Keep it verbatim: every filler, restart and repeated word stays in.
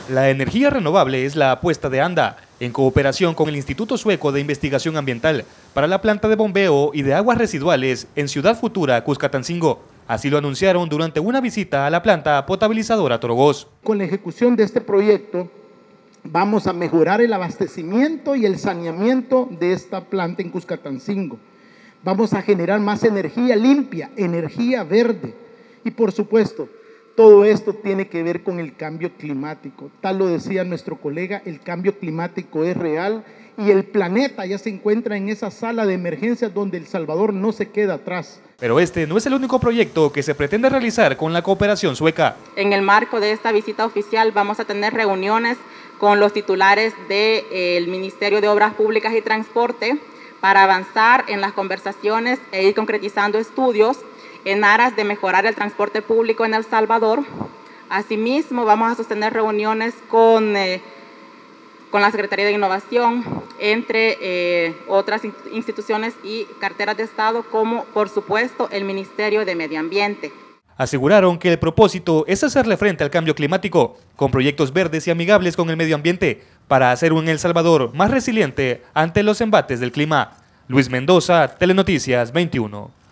La energía renovable es la apuesta de ANDA, en cooperación con el Instituto Sueco de Investigación Ambiental, para la planta de bombeo y de aguas residuales en Ciudad Futura, Cuscatancingo. Así lo anunciaron durante una visita a la planta potabilizadora Torogoz. Con la ejecución de este proyecto vamos a mejorar el abastecimiento y el saneamiento de esta planta en Cuscatancingo. Vamos a generar más energía limpia, energía verde y por supuesto, todo esto tiene que ver con el cambio climático. Tal lo decía nuestro colega, el cambio climático es real y el planeta ya se encuentra en esa sala de emergencias donde El Salvador no se queda atrás. Pero este no es el único proyecto que se pretende realizar con la cooperación sueca. En el marco de esta visita oficial vamos a tener reuniones con los titulares del Ministerio de Obras Públicas y Transporte para avanzar en las conversaciones e ir concretizando estudios en aras de mejorar el transporte público en El Salvador. Asimismo, vamos a sostener reuniones con, eh, con la Secretaría de Innovación, entre eh, otras instituciones y carteras de Estado, como por supuesto el Ministerio de Medio Ambiente. Aseguraron que el propósito es hacerle frente al cambio climático, con proyectos verdes y amigables con el medio ambiente, para hacer un El Salvador más resiliente ante los embates del clima. Luis Mendoza, Telenoticias veintiuno.